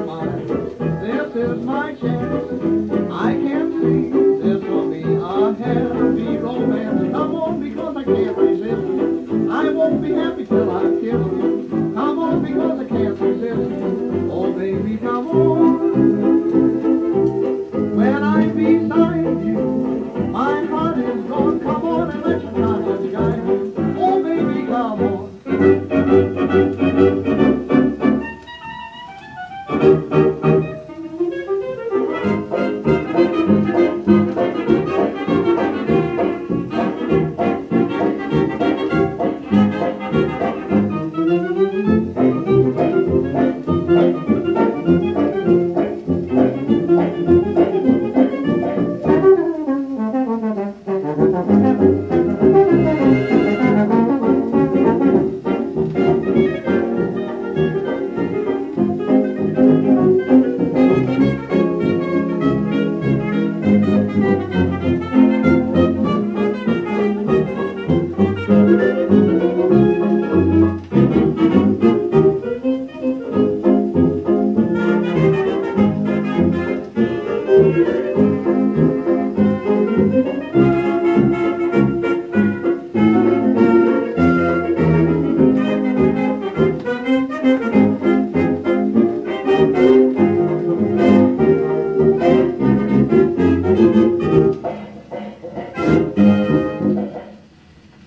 mind. This is my chance. I can see this will be a happy romance. Come on, because I can't resist. I won't be happy till I've kissed you. Come on, because I can't resist. Oh, baby, come on. When I'm beside you, my heart is gone. Come on and let your conscience guide you. Oh, baby, come on.